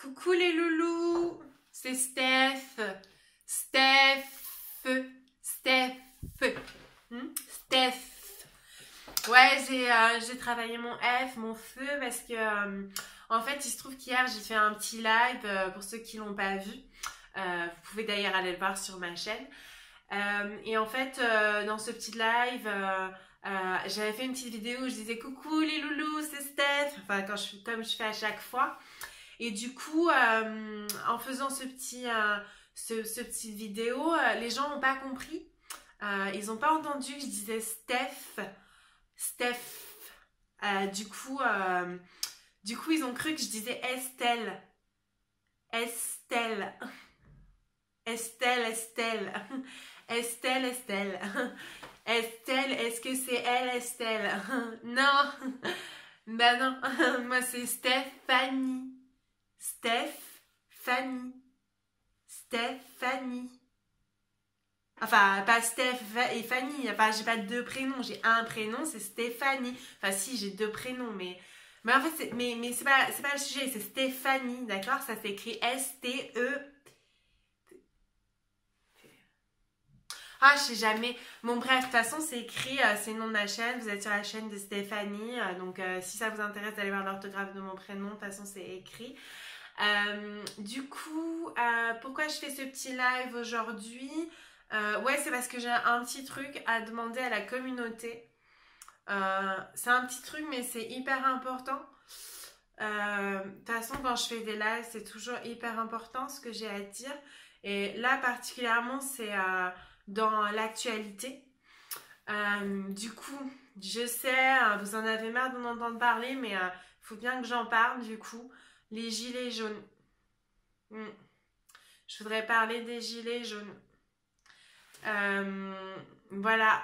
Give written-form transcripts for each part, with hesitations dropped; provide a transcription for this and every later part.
Coucou les loulous, c'est Steph. Steph. Steph. Ouais, j'ai travaillé mon F, mon feu, parce que en fait, il se trouve qu'hier j'ai fait un petit live pour ceux qui l'ont pas vu. Vous pouvez d'ailleurs aller le voir sur ma chaîne. Et en fait, dans ce petit live, j'avais fait une petite vidéo où je disais coucou les loulous, c'est Steph. Enfin, comme je fais à chaque fois. Et du coup, en faisant ce petit vidéo, les gens n'ont pas compris. Ils n'ont pas entendu que je disais Steph. Du coup, ils ont cru que je disais Estelle. Estelle. Estelle. Estelle, est-ce que c'est elle, Estelle? Non. Ben non. Moi, c'est Stéphanie. Stéphanie. Enfin, pas Steph et Fanny. Enfin, j'ai pas deux prénoms. J'ai un prénom, c'est Stéphanie. Enfin, si, j'ai deux prénoms, mais en fait, c'est pas le sujet. C'est Stéphanie, d'accord? Ça s'écrit S-T-E. Ah, je sais jamais. Bon, bref, de toute façon, c'est écrit, c'est le nom de ma chaîne. Vous êtes sur la chaîne de Stéphanie. Donc, si ça vous intéresse d'aller voir l'orthographe de mon prénom, de toute façon, c'est écrit. Du coup, pourquoi je fais ce petit live aujourd'hui? Ouais, c'est parce que j'ai un petit truc à demander à la communauté. C'est un petit truc, mais c'est hyper important. De toute façon, quand je fais des lives, c'est toujours hyper important ce que j'ai à dire. Et là, particulièrement, c'est dans l'actualité. Du coup, je sais, vous en avez marre d'en entendre parler, mais il faut bien que j'en parle, du coup. Les gilets jaunes. Je voudrais parler des gilets jaunes. Voilà.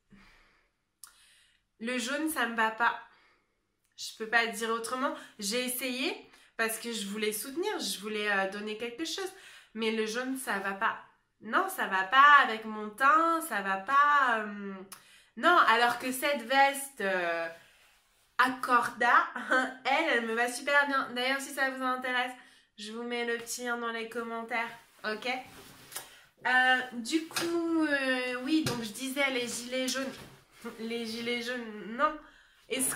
Le jaune, ça me va pas. Je peux pas le dire autrement. J'ai essayé parce que je voulais soutenir, je voulais donner quelque chose. Mais le jaune, ça va pas. Non, ça va pas avec mon teint, ça va pas... Non, alors que cette veste Accorda, elle me va super bien. D'ailleurs, si ça vous intéresse, je vous mets le petit lien dans les commentaires. Ok? Du coup, oui, donc je disais les gilets jaunes. Les gilets jaunes, non. Est-ce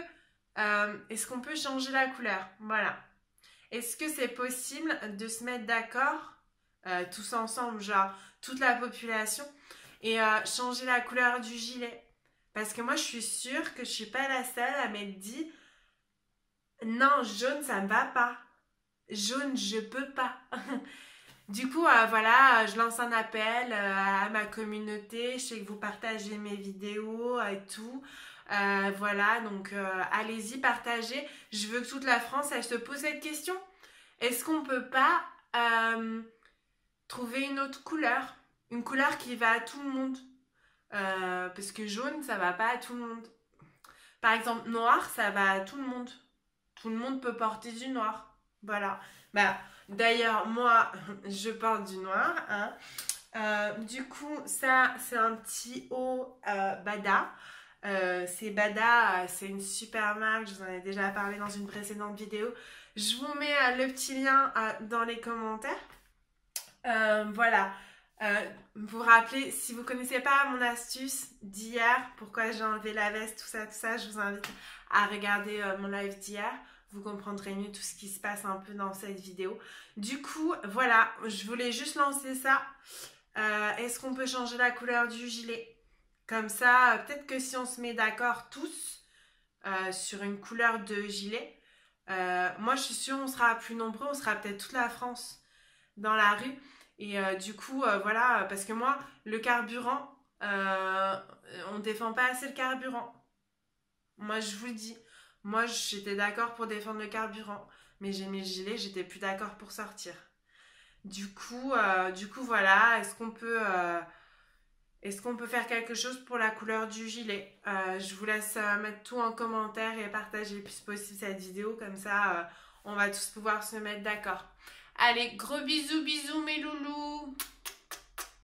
qu'on peut changer la couleur? Voilà. Est-ce que c'est possible de se mettre d'accord, tous ensemble, genre toute la population, et changer la couleur du gilet? Parce que moi, je suis sûre que je suis pas la seule à m'être dit non, jaune, ça me va pas. Jaune, je peux pas. Du coup, voilà, je lance un appel à ma communauté. Je sais que vous partagez mes vidéos et tout. Voilà, donc allez-y, partagez. Je veux que toute la France, elle se pose cette question. Est-ce qu'on peut pas trouver une autre couleur? Une couleur qui va à tout le monde. Parce que jaune, ça va pas à tout le monde. Par exemple, noir, ça va à tout le monde. Tout le monde peut porter du noir. Voilà. Bah, d'ailleurs, moi, je porte du noir. Hein. Du coup, ça, c'est un petit haut Bada. C'est Bada, c'est une super marque. Je vous en ai déjà parlé dans une précédente vidéo. Je vous mets le petit lien dans les commentaires. Voilà. Vous rappelez, si vous ne connaissez pas mon astuce d'hier, pourquoi j'ai enlevé la veste, tout ça, je vous invite à regarder mon live d'hier. Vous comprendrez mieux tout ce qui se passe un peu dans cette vidéo. Du coup, voilà, je voulais juste lancer ça. Est-ce qu'on peut changer la couleur du gilet? Comme ça, peut-être que si on se met d'accord tous sur une couleur de gilet, moi je suis sûre on sera plus nombreux, on sera peut-être toute la France dans la rue. Et du coup, voilà, parce que moi, le carburant, on défend pas assez le carburant. Moi, je vous le dis. Moi, j'étais d'accord pour défendre le carburant. Mais j'ai mis le gilet, j'étais plus d'accord pour sortir. Du coup, voilà, est-ce qu'on peut faire quelque chose pour la couleur du gilet? Je vous laisse mettre tout en commentaire et partager le plus possible cette vidéo. Comme ça, on va tous pouvoir se mettre d'accord. Allez, gros bisous mes loulous!